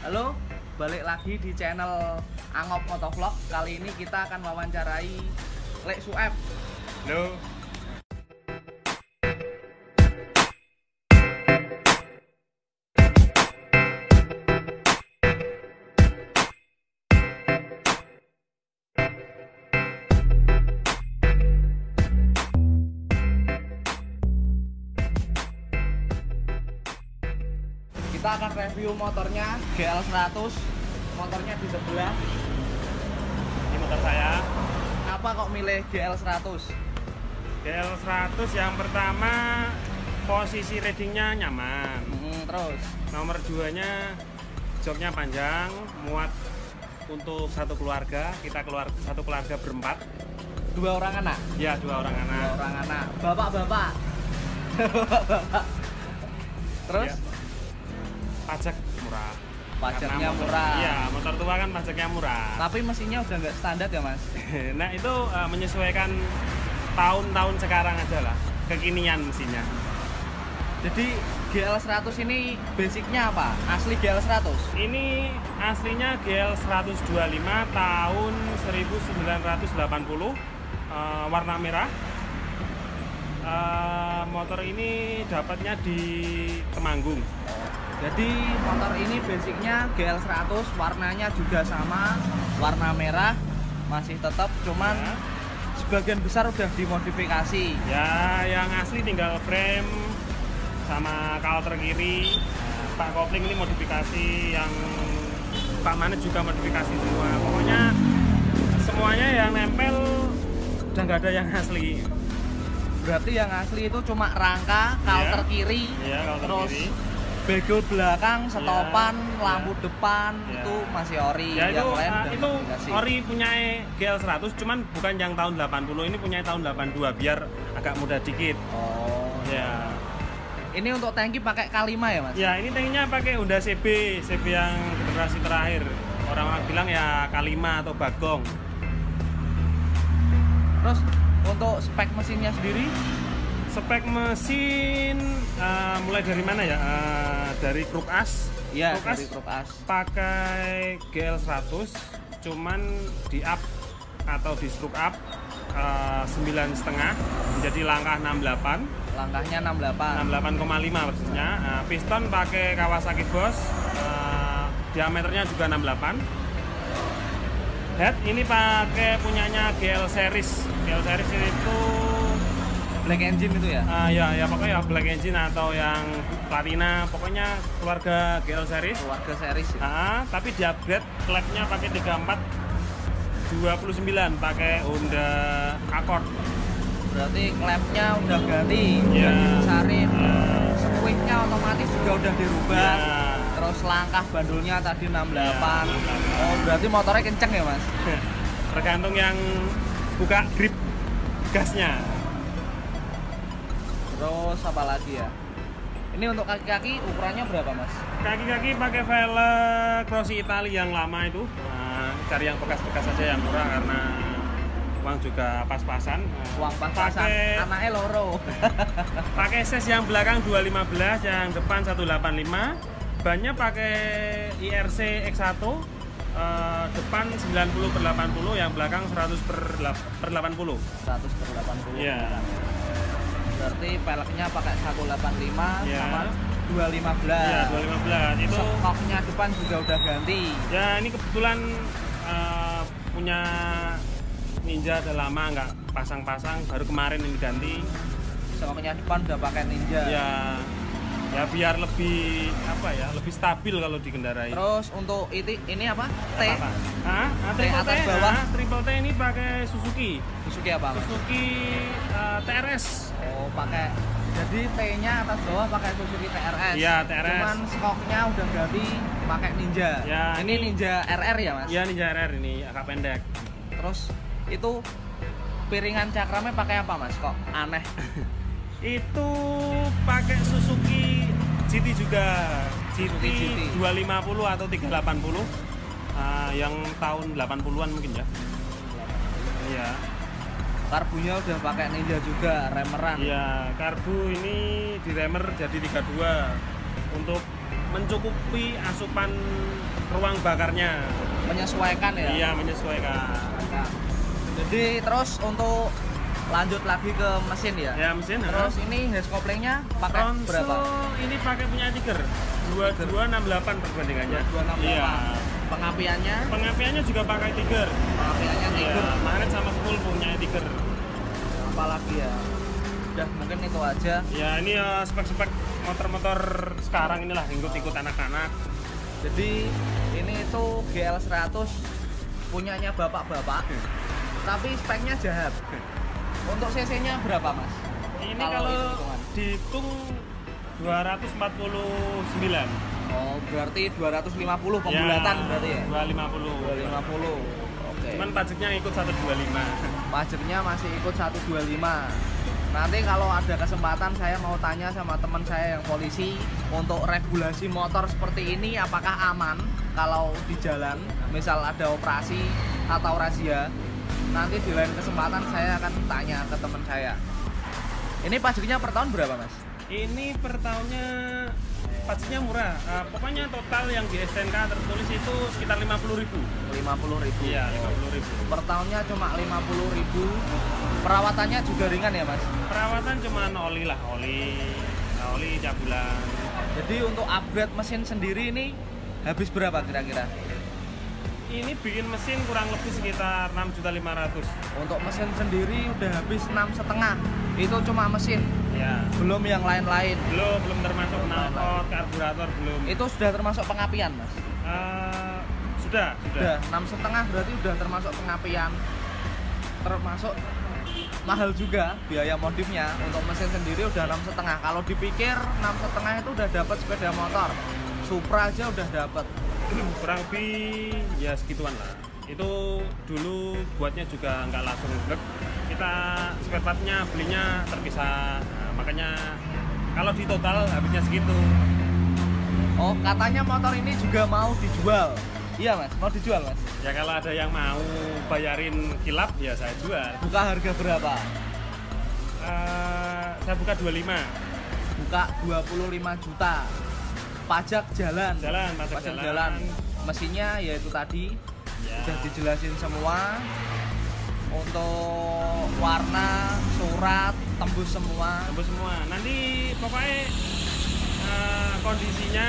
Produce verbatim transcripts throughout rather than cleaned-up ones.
Halo, balik lagi di channel Angop Motovlog. Kali ini kita akan wawancarai Lek Sueb. Halo. Kita akan review motornya G L seratus. Motornya di sebelah. Ini motor saya. Kenapa kok milih G L seratus? G L seratus yang pertama posisi ridingnya nyaman. Hmm, terus Nomor duanya joknya panjang, muat untuk satu keluarga. Kita keluar satu keluarga berempat. dua orang anak. Ya, dua orang anak. Dua orang anak. Bapak-bapak. Bapak-bapak. Terus Ya. Pajak murah. pajaknya Karena motor- murah. Iya, motor tua kan pajaknya murah. Tapi mesinnya udah nggak standar ya, Mas? Nah, itu uh, menyesuaikan tahun-tahun sekarang aja lah, kekinian mesinnya. Jadi G L seratus ini basicnya apa? Asli G L seratus? Ini aslinya G L seratus dua puluh lima tahun seribu sembilan ratus delapan puluh, uh, warna merah. Uh, motor ini dapatnya di Temanggung. Jadi motor ini basicnya G L seratus, warnanya juga sama, warna merah, masih tetap, cuman Ya. sebagian besar udah dimodifikasi. Ya, yang asli tinggal frame sama coulter kiri. Pak kopling ini modifikasi, yang Pak Manet juga modifikasi semua. Pokoknya semuanya yang nempel udah nggak ada yang asli. Berarti yang asli itu cuma rangka, coulter Iya. kiri, Iya, coulter terus kiri. bagel belakang, stopan, Iya. lampu depan, Iya. itu masih ori. Ya itu, yang lain uh, udah itu modifikasi. ori punya G L seratus, cuman bukan yang tahun delapan puluh, ini punya tahun delapan puluh dua biar agak mudah dikit. Oh. Ya. Ini untuk tangki pakai K lima ya, Mas? Ya, ini tankinya pakai Honda C B, C B yang generasi terakhir. Orang-orang bilang ya K lima atau Bagong. Terus untuk spek mesinnya sendiri? Spek mesin uh, mulai dari mana ya? Uh, dari Kruk As. Iya, Kruk dari As Kruk As. pakai G L seratus, cuman di up atau di stroke up uh, sembilan setengah menjadi langkah enam puluh delapan. Langkahnya enam puluh delapan. enam puluh delapan koma lima persisnya. Uh, piston pakai Kawasaki Boss, uh, diameternya juga enam puluh delapan. Head ini pakai punyanya G L series. G L series itu Black engine itu ya? uh, ya ya pokoknya ya Black Engine atau yang Platina, pokoknya keluarga G L series. Keluarga series ya? Ah, tapi di upgrade klepnya pakai tiga puluh empat dua puluh sembilan pakai Honda Accord. Berarti klepnya udah ganti, Ya. udah dibesarin, Ya. swingnya otomatis juga udah dirubah. Ya. Terus langkah bandulnya tadi enam puluh delapan. Ya, enam puluh delapan. Oh, berarti motornya kenceng ya, Mas? Tergantung yang buka grip gasnya. Terus apa lagi ya? Ini untuk kaki-kaki ukurannya berapa, Mas? Kaki-kaki pakai velg Rossi Italia yang lama itu. Nah, cari yang bekas-bekas saja yang murah karena uang juga pas-pasan. Uang pas-pasan, Pakai anaknya loro. pakai ses yang belakang dua lima belas, yang depan seratus delapan puluh lima. Bannya pakai I R C X satu, eh, depan sembilan puluh per delapan puluh, yang belakang seratus per delapan puluh. seratus per delapan puluh. Iya. Berarti peleknya pakai seratus delapan puluh lima Iya. sama dua lima belas. Iya, dua lima belas. Itu Stoknya depan juga udah ganti. ya, ini kebetulan eh, punya Ninja udah lama nggak pasang-pasang, baru kemarin ini ganti. Stoknya depan udah pakai Ninja. Ya, ya biar lebih apa ya, lebih stabil kalau dikendarai. Terus untuk itu ini apa? T. Apa? Hah? Ah, T triple atas T, bawah. ah, triple T ini pakai Suzuki. Suzuki apa, Mas? Suzuki eh, T R S. Oh, pakai. Jadi T-nya atas bawah pakai Suzuki T R S. Iya, T R S. Cuman skoknya udah ganti pakai Ninja. Ya, ini ini- Ninja R R ya, Mas? Ya, Ninja R R ini agak pendek. Terus itu piringan cakramnya pakai apa, Mas? Kok aneh? Itu pakai Suzuki G T juga. G T, Suzuki G T. dua lima puluh atau tiga delapan puluh. Ah, yang tahun delapan puluhan mungkin ya. Iya. Karbunya udah pakai Ninja juga, remeran. Iya, karbu ini di remer jadi tiga puluh dua. Untuk mencukupi asupan ruang bakarnya. Menyesuaikan ya. Iya, menyesuaikan. Nah, jadi terus untuk lanjut lagi ke mesin ya. Ya mesin. Terus ha? Ini hose couplingnya pakai Konsol berapa? Ini pakai punya Tiger dua dua enam delapan perbandingannya. dua enam delapan. Iya. Pengapiannya? Pengapiannya juga pakai Tiger. Pengapiannya Tiger. Iya, magnet sama spool punya Tiger. Apalagi ya? Udah mungkin itu aja. Ya ini uh, spek-spek motor-motor sekarang inilah ikut-ikut anak-anak. Jadi ini itu G L seratus punyanya bapak-bapak. Tapi speknya jahat. Untuk cc-nya berapa, Mas? Ini kalau dihitung dua ratus empat puluh sembilan. Oh, berarti dua ratus lima puluh pembulatan ya, berarti ya? dua ratus lima puluh. dua ratus lima puluh. Oke. Okay. Cuman pajaknya ikut seratus dua puluh lima. Pajaknya masih ikut seratus dua puluh lima. Nanti kalau ada kesempatan saya mau tanya sama teman saya yang polisi untuk regulasi motor seperti ini apakah aman kalau di jalan, misal ada operasi atau razia. Nanti di lain kesempatan saya akan tanya ke teman saya. Ini pajaknya per tahun berapa, Mas? Ini per tahunnya pajaknya murah. Uh, pokoknya total yang di S T N K tertulis itu sekitar lima puluh ribu. lima puluh ribu. Iya, lima puluh ribu. Per tahunnya cuma lima puluh ribu. Perawatannya juga ringan ya, Mas? Perawatan cuma oli lah, oli, oli tiap bulan. Jadi untuk upgrade mesin sendiri ini habis berapa kira-kira? Ini bikin mesin kurang lebih sekitar enam juta lima ratus ribu. Untuk mesin sendiri udah habis enam setengah. Itu cuma mesin. Ya. Belum yang lain-lain. Belum, belum termasuk knalpot, karburator belum. Itu sudah termasuk pengapian, Mas? Uh, sudah, sudah. Sudah, enam setengah berarti udah termasuk pengapian. Termasuk mahal juga biaya modifnya. Untuk mesin sendiri udah enam setengah. Kalau dipikir enam setengah itu udah dapat sepeda motor. Supra aja udah dapat. Kurang lebih ya segituan lah. Itu dulu buatnya juga nggak langsung blek. Kita spare partnya belinya terpisah. Nah, makanya kalau di total habisnya segitu. Oh, katanya motor ini juga mau dijual. Iya, Mas, mau dijual, Mas? Ya kalau ada yang mau bayarin kilap ya saya jual. Buka harga berapa? Uh, saya buka dua puluh lima. Buka dua puluh lima juta. Pajak jalan. Jalan, pajak, pajak jalan. jalan. Mesinnya yaitu tadi ya. Udah dijelasin semua. Untuk warna, surat, tembus semua. Tembus semua. Nanti pokoknya uh, kondisinya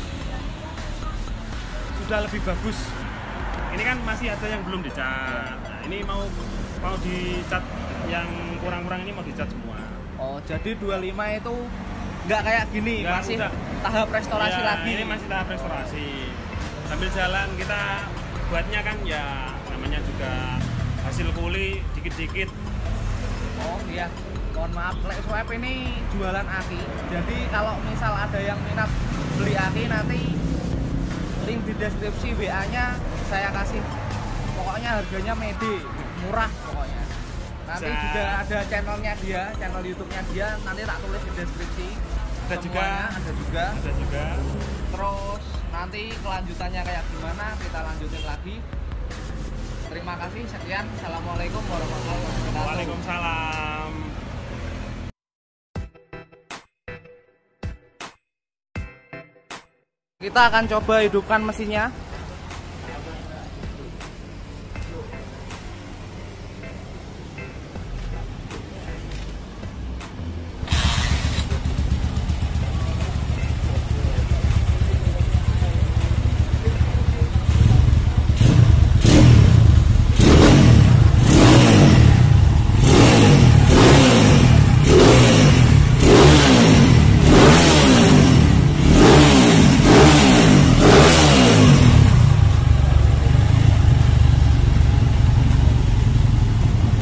sudah lebih bagus. Ini kan masih ada yang belum dicat. Nah, ini mau mau dicat yang kurang-kurang ini mau dicat semua. Oh, jadi dua puluh lima itu nggak kayak gini, nggak, masih udah. Tahap restorasi ya, lagi. Ini masih tahap restorasi. Sambil jalan kita buatnya kan ya namanya juga hasil kuli dikit-dikit. Oh iya, mohon maaf, Lek Swap ini jualan aki. Jadi kalau misal ada yang minat beli aki nanti link di deskripsi W A-nya saya kasih. Pokoknya harganya mede, murah pokoknya. Nanti Sa juga ada channelnya dia, channel YouTube-nya dia, nanti tak tulis di deskripsi. Ada juga, ada juga. Ada juga. Terus nanti kelanjutannya kayak gimana kita lanjutin lagi. Terima kasih, sekian. Assalamualaikum warahmatullahi wabarakatuh. Waalaikumsalam. Kita akan coba hidupkan mesinnya.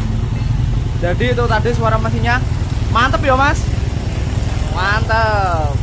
Jadi itu tadi suara mesinnya. Mantep ya, Mas? Mantep.